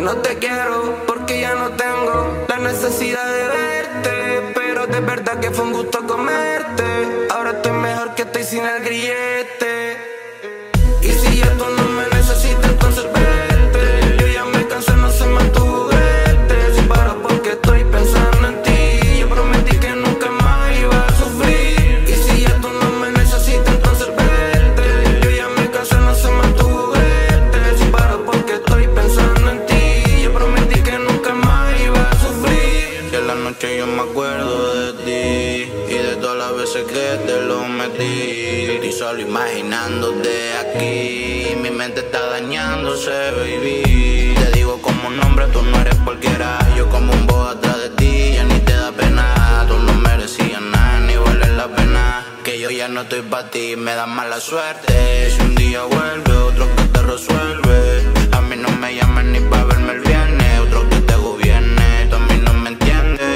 no te quiero porque ya no tengo la necesidad de verte, pero de verdad que fue un gusto comerte. Ahora estoy mejor que estoy sin el grillete. Y si ya tú no me necesitas, entonces vete. Yo ya me cansé, no soy más tu juguete. Si paro porque estoy pensando en ti. Yo prometí que nunca más iba a sufrir. Y si ya tú no me necesitas, entonces vete. Yo ya me cansé, no soy más tu juguete. Si paro porque estoy pensando en ti. Yo prometí que nunca más iba a sufrir. Que en la noche yo me acuerdo de ti y de todas las veces que te lo metí. Estoy solo imaginándote aquí, mi mente está dañándose, baby. Te digo como un hombre, tú no eres cualquiera. Yo como un bobo atrás de ti, ya ni te da pena. Tú no merecías nada, ni vale la pena. Que yo ya no estoy pa' ti, me da mala suerte. Si un día vuelve, otro que te resuelve. A mí no me llaman ni pa' verme el viernes. Otro que te gobierne, tú a mí no me entiendes.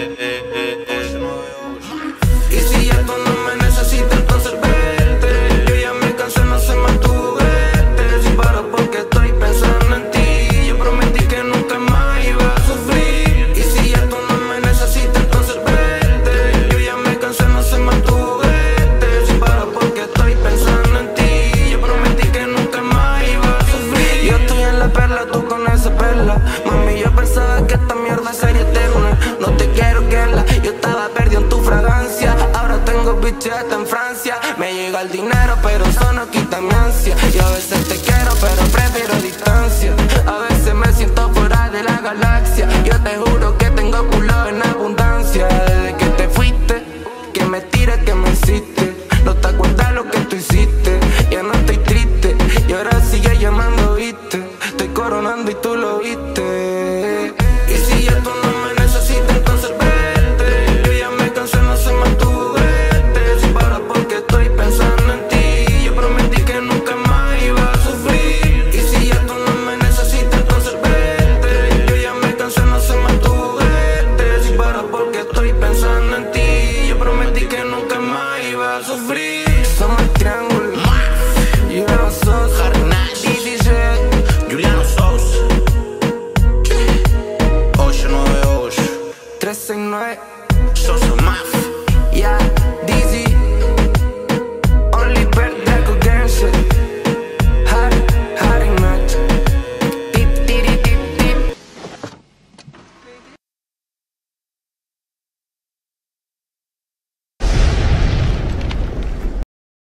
Y si ya tú no me necesitas, entonces vete. Yo ya me cansé, no soy más tu juguete. Si paro porque estoy pensando en ti. Yo prometí que nunca más iba a sufrir. Y si ya tú no me necesitas, entonces vete. Yo ya me cansé, no soy más tu juguete. Si paro porque estoy pensando en ti. Yo prometí que nunca más iba a sufrir. Yo estoy en la perla, tú con esa perla. Mami, yo pensaba que esta mierda sería eterna. No te quiero querla, yo estaba perdido en tu fragancia. Ahora tengo bicheta en Francia. Me llega el dinero, pero eso no quita mi ansia. Y a veces te quiero, pero prefiero distancia. A veces me siento fuera de la galaxia. Yo te juro que tengo culo en abundancia. Desde que te fuiste, que me tiras, que me hiciste. No te acuerdas lo que tú hiciste. Ya no estoy triste, y ahora sigue llamando, viste. Estoy coronando y tú lo viste. Y si ya tú no me necesitas, entonces vete. Yo ya me cansé, no soy más tu juguete. Si paro porque estoy pensando en ti. Yo prometí que nunca más iba a sufrir. Y si ya tú no me necesitas, entonces vete. Yo ya me cansé, no soy más tu juguete. Si paro porque estoy pensando en ti. Yo prometí que nunca más iba a sufrir. Somos el triángulo. Juliano Sousa, Juliano Sousa 898 369